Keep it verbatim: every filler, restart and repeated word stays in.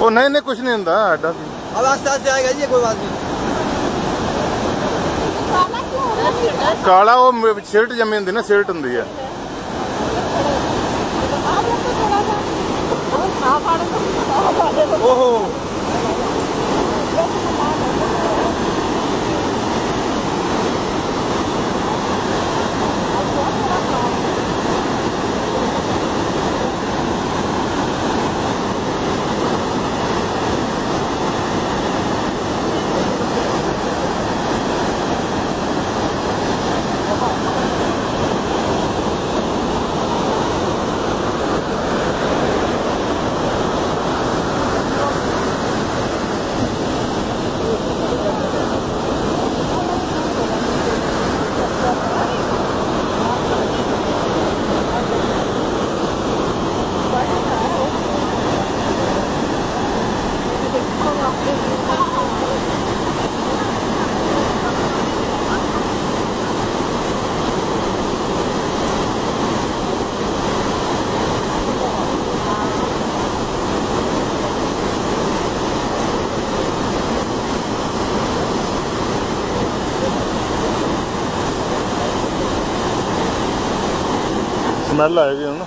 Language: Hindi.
ओ नहीं नहीं कुछ नहीं होता एडा भी। अब आस्ते आस्ते आएगा जी, कोई बात नहीं। काला वो सिल्ट जमी होंगी ना, सिल्ट होंगी है। ओहो स्मैल आएगी ना।